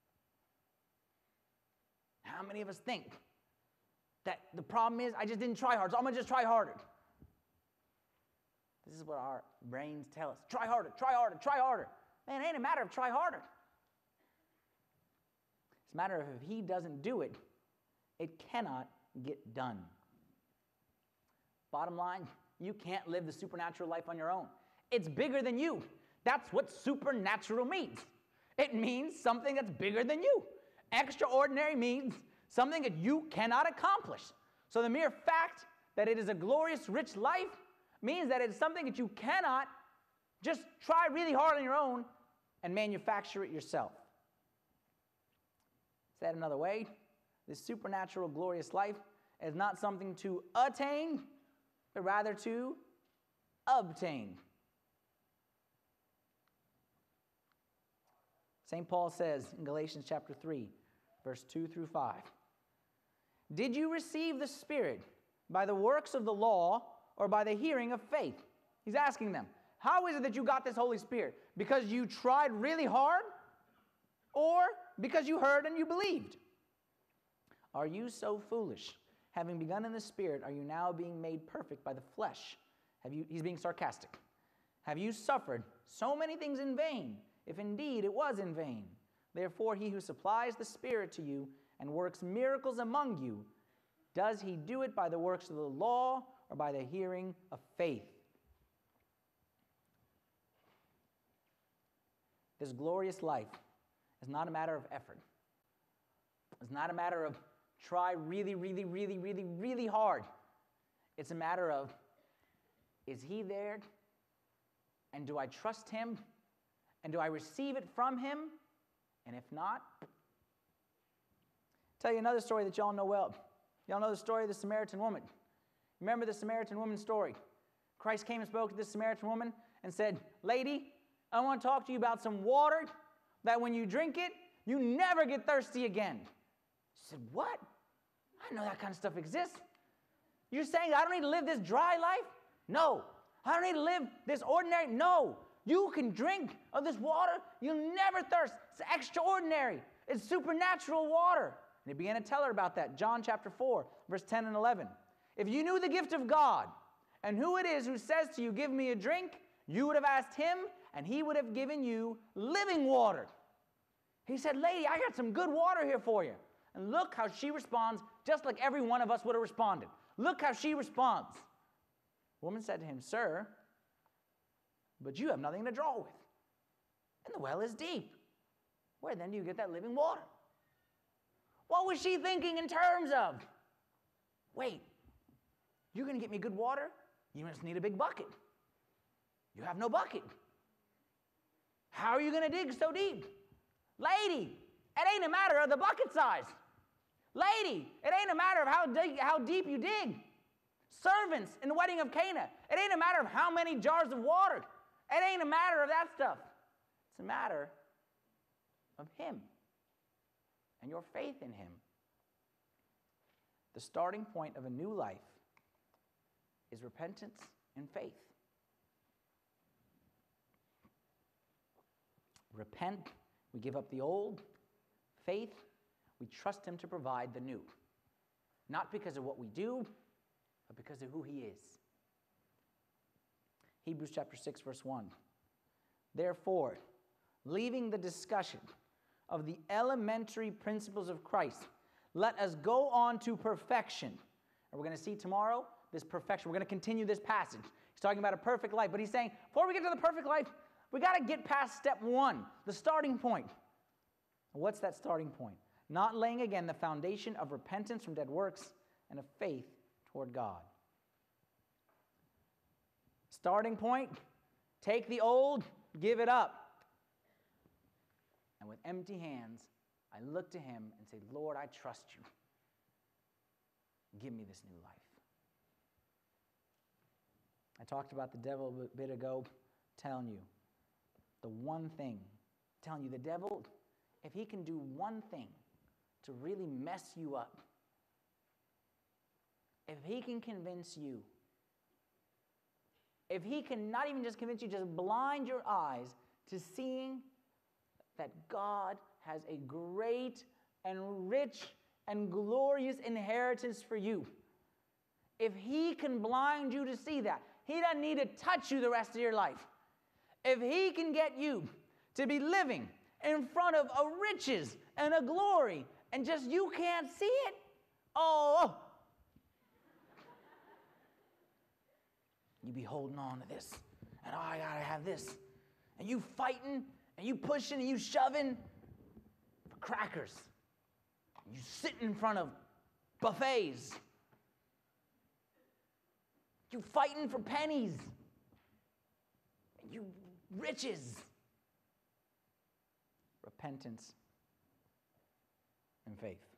How many of us think that the problem is I just didn't try hard, so I'm going to just try harder? This is what our brains tell us. Try harder, try harder, try harder. Man, it ain't a matter of try harder. It's a matter of if He doesn't do it, it cannot get done. Bottom line, you can't live the supernatural life on your own. It's bigger than you. That's what supernatural means. It means something that's bigger than you. Extraordinary means something that you cannot accomplish. So the mere fact that it is a glorious, rich life means that it's something that you cannot just try really hard on your own and manufacture it yourself. Said another way, this supernatural, glorious life is not something to attain, but rather to obtain. St. Paul says in Galatians chapter 3, verse 2 through 5, did you receive the Spirit by the works of the law or by the hearing of faith? He's asking them, how is it that you got this Holy Spirit? Because you tried really hard, or because you heard and you believed? Are you so foolish? Having begun in the Spirit, are you now being made perfect by the flesh? He's being sarcastic. Have you suffered so many things in vain, if indeed it was in vain. Therefore, he who supplies the Spirit to you and works miracles among you, does he do it by the works of the law or by the hearing of faith? This glorious life is not a matter of effort. It's not a matter of try really, really, really, really, really hard. It's a matter of, is he there? And do I trust him? And do I receive it from him? And if not, tell you another story that y'all know well. Y'all know the story of the Samaritan woman. Remember the Samaritan woman story? Christ came and spoke to this Samaritan woman and said, "Lady, I want to talk to you about some water that when you drink it, you never get thirsty again." She said, "What? I didn't know that kind of stuff exists. You're saying I don't need to live this dry life? No. I don't need to live this ordinary? No. You can drink of this water. You'll never thirst. It's extraordinary. It's supernatural water." And he began to tell her about that. John chapter 4, verse 10 and 11. "If you knew the gift of God and who it is who says to you, 'Give me a drink,' you would have asked him, and he would have given you living water." He said, "Lady, I got some good water here for you." And look how she responds, just like every one of us would have responded. Look how she responds. The woman said to him, "Sir, but you have nothing to draw with, and the well is deep. Where then do you get that living water?" What was she thinking in terms of? Wait, you're going to get me good water? You just need a big bucket. You have no bucket. How are you going to dig so deep? Lady, it ain't a matter of the bucket size. Lady, it ain't a matter of how deep you dig. Servants in the wedding of Cana, it ain't a matter of how many jars of water. It ain't a matter of that stuff. It's a matter of him and your faith in him. The starting point of a new life is repentance and faith. Repent, we give up the old. Faith, we trust him to provide the new. Not because of what we do, but because of who he is. Hebrews chapter 6, verse 1. "Therefore, leaving the discussion of the elementary principles of Christ, let us go on to perfection." And we're going to see tomorrow this perfection. We're going to continue this passage. He's talking about a perfect life, but he's saying, before we get to the perfect life, we got to get past step one, the starting point. What's that starting point? Not laying again the foundation of repentance from dead works and of faith toward God. Starting point, take the old, give it up. And with empty hands, I look to him and say, "Lord, I trust you. Give me this new life." I talked about the devil a bit ago, telling you the one thing, telling you the devil, if he can do one thing to really mess you up, if he can convince you, if he can not even just convince you, just blind your eyes to seeing that God has a great and rich and glorious inheritance for you. If he can blind you to see that, he doesn't need to touch you the rest of your life. If he can get you to be living in front of a riches and a glory and just you can't see it, oh, you be holding on to this, and oh, I gotta have this, and you fighting, and you pushing, and you shoving for crackers. You sit in front of buffets. You fighting for pennies. And you riches. Repentance and faith.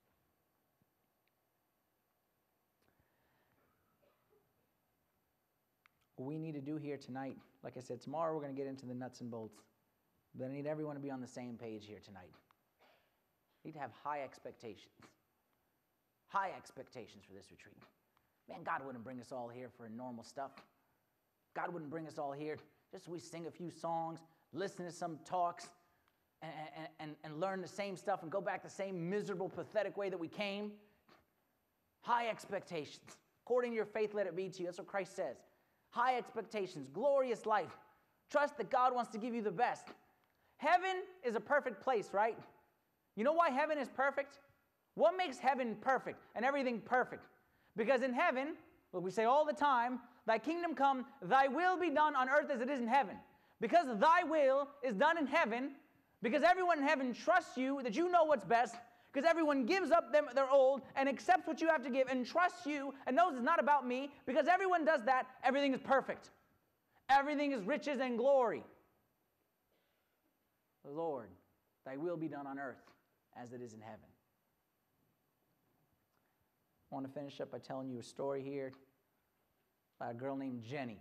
What we need to do here tonight, like I said, tomorrow we're going to get into the nuts and bolts. But I need everyone to be on the same page here tonight. We need to have high expectations. High expectations for this retreat. Man, God wouldn't bring us all here for normal stuff. God wouldn't bring us all here just so we sing a few songs, listen to some talks, and learn the same stuff and go back the same miserable, pathetic way that we came. High expectations. According to your faith, let it be to you. That's what Christ says. High expectations, glorious life, Trust that God wants to give you the best. Heaven is a perfect place, right? You know why heaven is perfect? What makes heaven perfect and everything perfect? Because in heaven, what we say all the time, thy kingdom come, thy will be done on earth as it is in heaven. Because thy will is done in heaven, because everyone in heaven trusts you, that you know what's best, because everyone gives up their old and accepts what you have to give and trusts you and knows it's not about me, because everyone does that, everything is perfect. Everything is riches and glory. Lord, thy will be done on earth as it is in heaven. I want to finish up by telling you a story here about a girl named Jenny.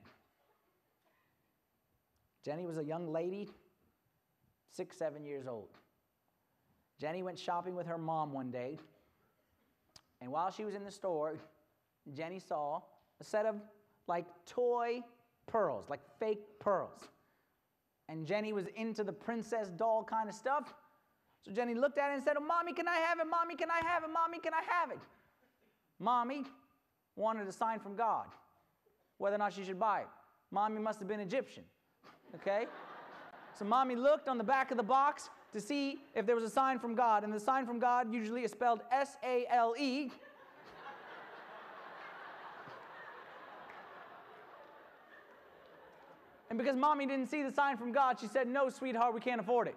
Jenny was a young lady, 6, 7 years old. Jenny went shopping with her mom one day, and while she was in the store, Jenny saw a set of like toy pearls, like fake pearls. And Jenny was into the princess doll kind of stuff. So Jenny looked at it and said, "Oh, Mommy, can I have it? Mommy, can I have it? Mommy, can I have it?" Mommy wanted a sign from God, whether or not she should buy it. Mommy must have been Egyptian, okay? So Mommy looked on the back of the box to see if there was a sign from God, and the sign from God usually is spelled S-A-L-E. And because Mommy didn't see the sign from God, she said, "No, sweetheart, we can't afford it."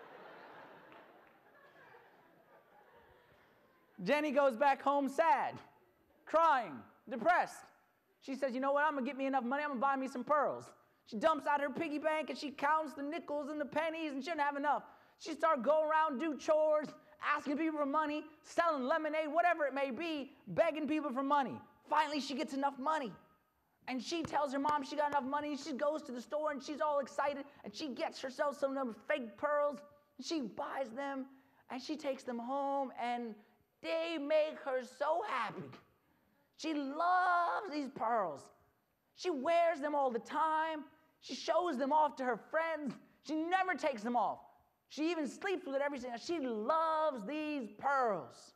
Jenny goes back home sad, crying, depressed. She says, "You know what? I'm going to get me enough money. I'm going to buy me some pearls." She dumps out her piggy bank and she counts the nickels and the pennies and she didn't have enough. She started going around, do chores, asking people for money, selling lemonade, whatever it may be, begging people for money. Finally, she gets enough money. And she tells her mom she got enough money. She goes to the store and she's all excited and she gets herself some of them fake pearls. And she buys them and she takes them home and they make her so happy. She loves these pearls. She wears them all the time. She shows them off to her friends. She never takes them off. She even sleeps with it every single day. She loves these pearls.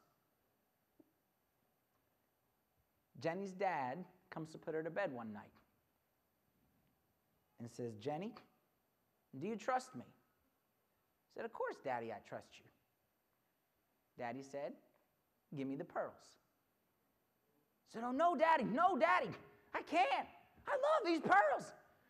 Jenny's dad comes to put her to bed one night and says, "Jenny, do you trust me?" She said, "Of course, Daddy, I trust you." Daddy said, "Give me the pearls." She said, "Oh, no, Daddy, I can't. I love these pearls.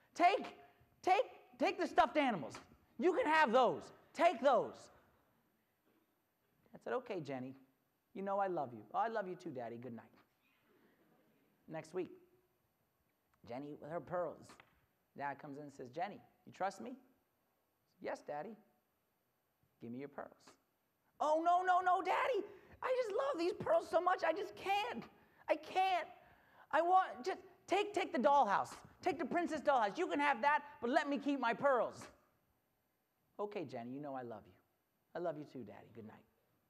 Take the stuffed animals. You can have those. Take those." I said, "Okay, Jenny, you know I love you." "Oh, I love you too, Daddy. Good night." Next week, Jenny with her pearls. Dad comes in and says, "Jenny, you trust me?" I said, "Yes, Daddy. Give me your pearls." "Oh, no, Daddy. I just love these pearls so much. I just can't. I can't. I want, just take the dollhouse. Take the princess dollhouse. You can have that, but let me keep my pearls." "Okay, Jenny, you know I love you." "I love you too, Daddy. Good night."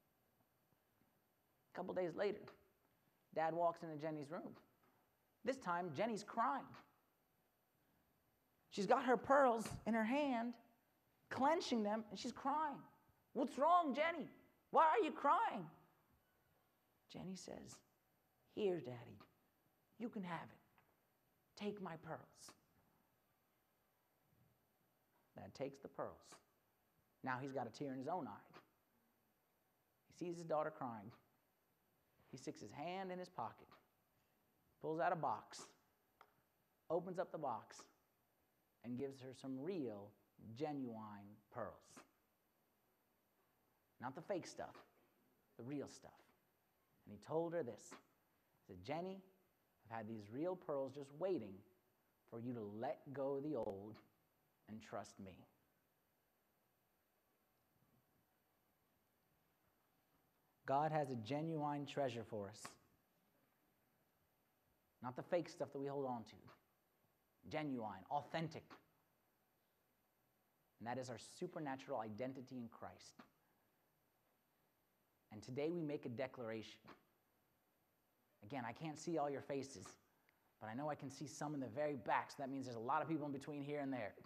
A couple days later, Dad walks into Jenny's room. This time, Jenny's crying. She's got her pearls in her hand, clenching them, and she's crying. "What's wrong, Jenny? Why are you crying?" Jenny says, "Here, Daddy, you can have it. Take my pearls." Dad takes the pearls. Now he's got a tear in his own eye. He sees his daughter crying. He sticks his hand in his pocket, pulls out a box, opens up the box, and gives her some real, genuine pearls. Not the fake stuff, the real stuff. And he told her this. He said, "Jenny, I've had these real pearls just waiting for you to let go of the old and trust me." God has a genuine treasure for us. Not the fake stuff that we hold on to. Genuine, authentic. And that is our supernatural identity in Christ. And today we make a declaration. Again, I can't see all your faces, but I know I can see some in the very back, so that means there's a lot of people in between here and there.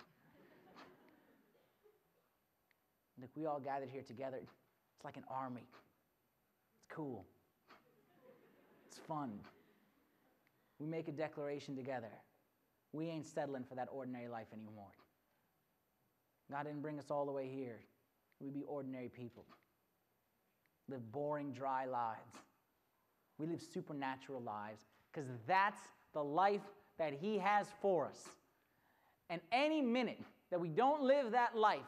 Look, we all gathered here together. It's like an army. It's cool. It's fun. We make a declaration together. We ain't settling for that ordinary life anymore. God didn't bring us all the way here. We'd be ordinary people. Live boring, dry lives. We live supernatural lives because that's the life that He has for us. And any minute that we don't live that life,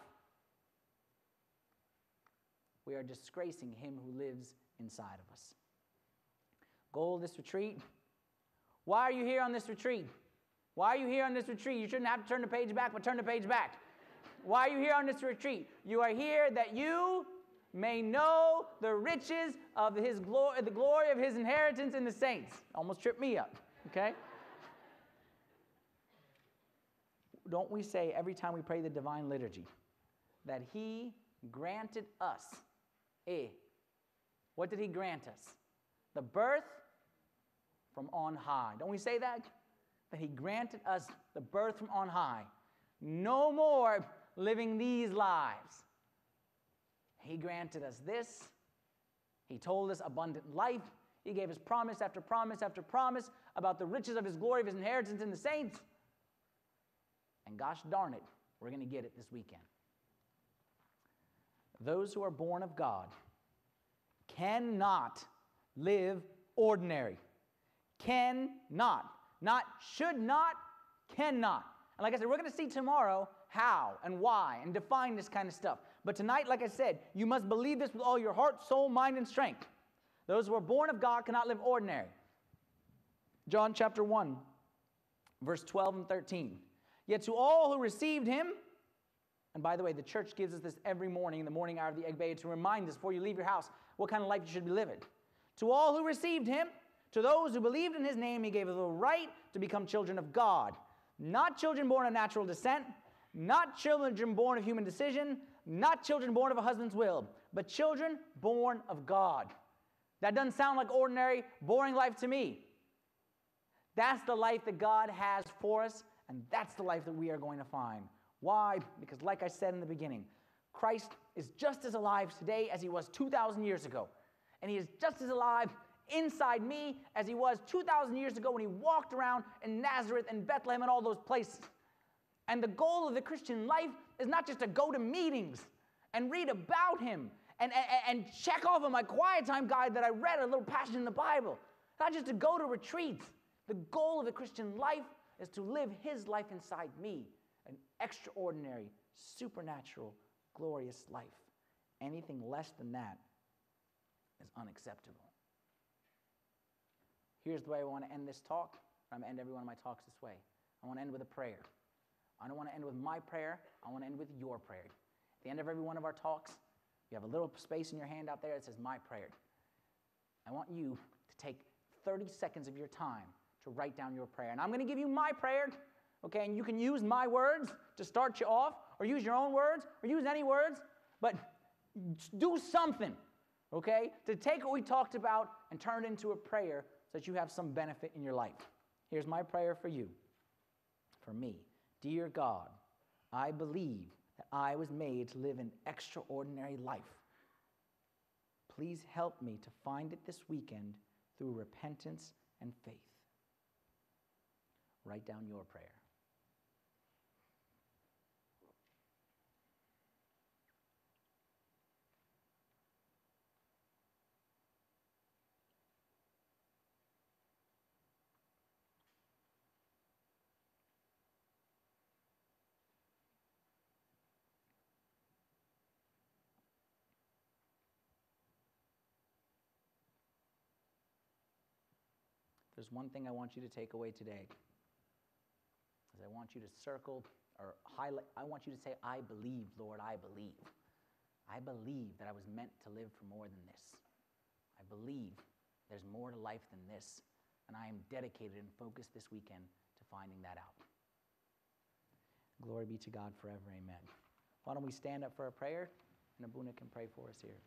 we are disgracing Him who lives inside of us. Goal of this retreat. Why are you here on this retreat? Why are you here on this retreat? You shouldn't have to turn the page back, but turn the page back. Why are you here on this retreat? You are here that you may know the riches of His glory, the glory of His inheritance in the saints. Almost tripped me up, okay? Don't we say every time we pray the divine liturgy that He granted us, what did He grant us? The birth from on high. Don't we say that? That He granted us the birth from on high. No more living these lives. He granted us this. He told us abundant life. He gave us promise after promise after promise about the riches of His glory, of His inheritance in the saints. And gosh darn it, we're going to get it this weekend. Those who are born of God cannot live ordinary. Cannot. Not should not, cannot. And like I said, we're going to see tomorrow how and why and define this kind of stuff. But tonight, like I said, you must believe this with all your heart, soul, mind, and strength. Those who are born of God cannot live ordinary. John chapter 1, verse 12 and 13. Yet to all who received Him, and by the way, the church gives us this every morning, in the morning hour of the Egbea, to remind us before you leave your house what kind of life you should be living. To all who received Him, to those who believed in His name, He gave the right to become children of God. Not children born of natural descent, not children born of human decision, not children born of a husband's will, but children born of God. That doesn't sound like ordinary, boring life to me. That's the life that God has for us, and that's the life that we are going to find. Why? Because like I said in the beginning, Christ is just as alive today as He was 2,000 years ago. And He is just as alive inside me as He was 2,000 years ago when He walked around in Nazareth and Bethlehem and all those places. And the goal of the Christian life is not just to go to meetings and read about Him and check off on my quiet time guide that I read a little passage in the Bible. Not just to go to retreats. The goal of the Christian life is to live His life inside me. An extraordinary, supernatural, glorious life. Anything less than that is unacceptable. Here's the way I want to end this talk. I'm going to end every one of my talks this way. I want to end with a prayer. I don't want to end with my prayer. I want to end with your prayer. At the end of every one of our talks, you have a little space in your hand out there that says my prayer. I want you to take 30 seconds of your time to write down your prayer. And I'm going to give you my prayer, okay? And you can use my words to start you off, or use your own words, or use any words, but do something, okay, to take what we talked about and turn it into a prayer so that you have some benefit in your life. Here's my prayer for you, for me. Dear God, I believe that I was made to live an extraordinary life. Please help me to find it this weekend through repentance and faith. Write down your prayer. There's one thing I want you to take away today. Is I want you to circle or highlight, I want you to say, I believe, Lord, I believe. I believe that I was meant to live for more than this. I believe there's more to life than this, and I am dedicated and focused this weekend to finding that out. Glory be to God forever, amen. Why don't we stand up for a prayer, and Abuna can pray for us here.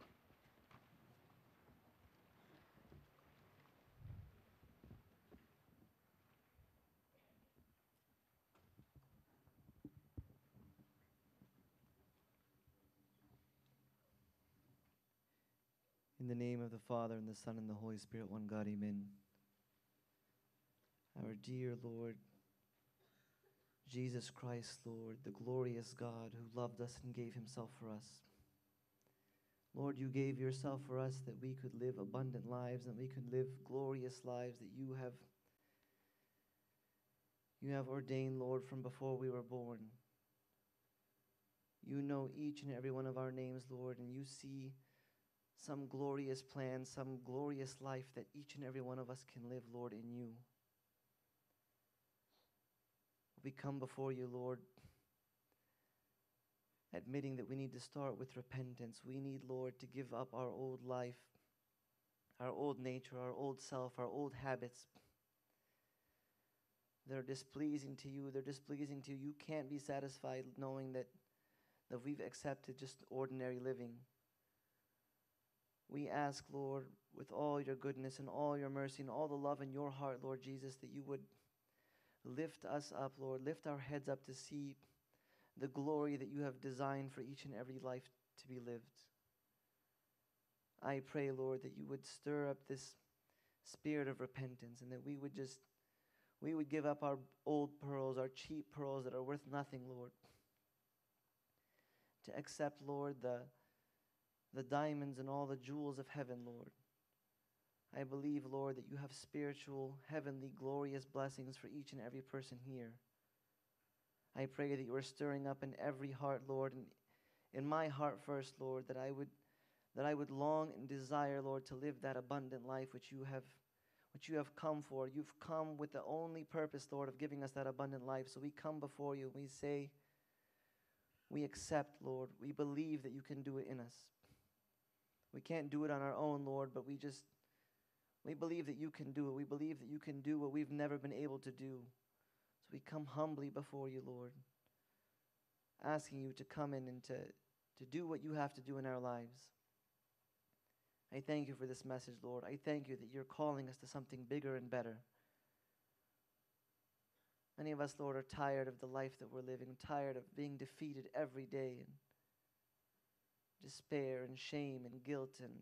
In the name of the Father, and the Son, and the Holy Spirit, one God, amen. Our dear Lord, Jesus Christ, Lord, the glorious God who loved us and gave himself for us. Lord, you gave yourself for us that we could live abundant lives and we could live glorious lives that you have ordained, Lord, from before we were born. You know each and every one of our names, Lord, and you see some glorious plan, some glorious life that each and every one of us can live, Lord, in you. We come before you, Lord, admitting that we need to start with repentance. We need, Lord, to give up our old life, our old nature, our old self, our old habits. They're displeasing to you. They're displeasing to you. You can't be satisfied knowing that we've accepted just ordinary living. We ask, Lord, with all your goodness and all your mercy and all the love in your heart, Lord Jesus, that you would lift us up, Lord, lift our heads up to see the glory that you have designed for each and every life to be lived. I pray, Lord, that you would stir up this spirit of repentance and that we would give up our old pearls, our cheap pearls that are worth nothing, Lord, to accept, Lord, the diamonds and all the jewels of heaven, Lord. I believe, Lord, that you have spiritual, heavenly, glorious blessings for each and every person here. I pray that you are stirring up in every heart, Lord, and in my heart first, Lord, that I would long and desire, Lord, to live that abundant life which you have come for. You've come with the only purpose, Lord, of giving us that abundant life. So we come before you and we say, we accept, Lord. We believe that you can do it in us. We can't do it on our own, Lord, but we believe that you can do it. We believe that you can do what we've never been able to do. So we come humbly before you, Lord, asking you to come in and to do what you have to do in our lives. I thank you for this message, Lord. I thank you that you're calling us to something bigger and better. Many of us, Lord, are tired of the life that we're living, tired of being defeated every day in despair and shame and guilt and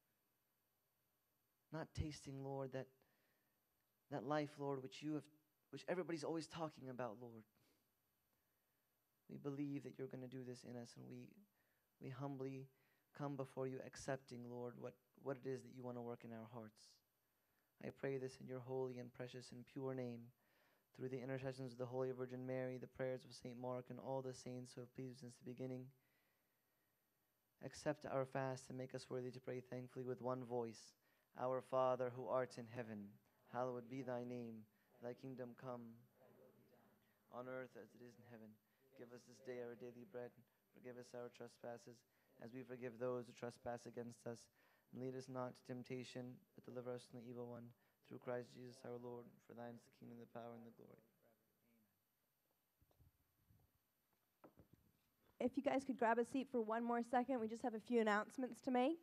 not tasting, Lord, that life, Lord, which everybody's always talking about, Lord. We believe that you're going to do this in us, and we humbly come before you accepting, Lord, what it is that you want to work in our hearts. I pray this in your holy and precious and pure name, through the intercessions of the Holy Virgin Mary, the prayers of St. Mark, and all the saints who have pleased since the beginning. Accept our fast and make us worthy to pray thankfully with one voice. Our Father, who art in heaven, hallowed be thy name. Thy kingdom come, on earth as it is in heaven. Give us this day our daily bread. Forgive us our trespasses, as we forgive those who trespass against us. And lead us not to temptation, but deliver us from the evil one. Through Christ Jesus our Lord, for thine is the kingdom, the power, and the glory. If you guys could grab a seat for one more second, we just have a few announcements to make.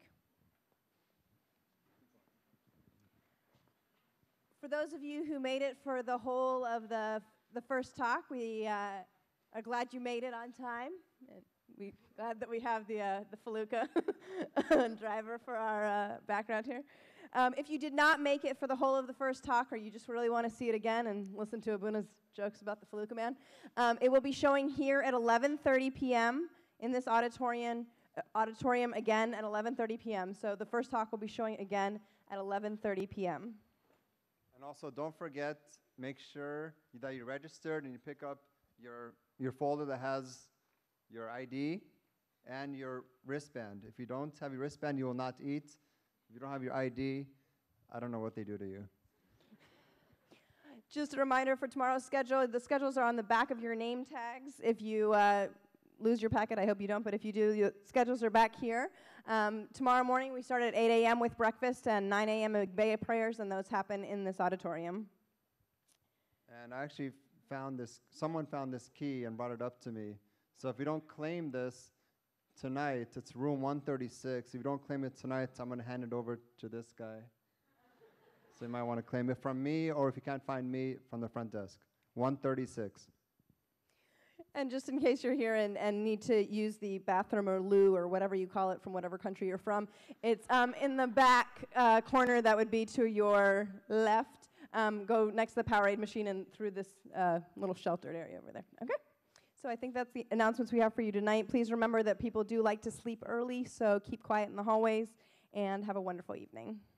For those of you who made it for the whole of the first talk, we are glad you made it on time. And we're glad that we have the Felucca driver for our background here. If you did not make it for the whole of the first talk, or you just really want to see it again and listen to Abuna's jokes about the Felucca man, it will be showing here at 11:30 p.m. in this auditorium again at 11:30 p.m. So the first talk will be showing again at 11:30 p.m. And also, don't forget, make sure that you're registered and you pick up your folder that has your ID and your wristband. If you don't have your wristband, you will not eat. If you don't have your ID, I don't know what they do to you. Just a reminder for tomorrow's schedule. The schedules are on the back of your name tags. If you lose your packet, I hope you don't, but if you do, the schedules are back here. Tomorrow morning, we start at 8 a.m. with breakfast and 9 a.m. Agbeya prayers, and those happen in this auditorium. And I actually someone found this key and brought it up to me. So if you don't claim this tonight, it's room 136. If you don't claim it tonight, I'm going to hand it over to this guy. So you might want to claim it from me, or if you can't find me, from the front desk. 136. And just in case you're here and need to use the bathroom or loo or whatever you call it from whatever country you're from, it's in the back corner that would be to your left. go next to the Powerade machine and through this little sheltered area over there. Okay? So I think that's the announcements we have for you tonight. Please remember that people do like to sleep early, so keep quiet in the hallways, and have a wonderful evening.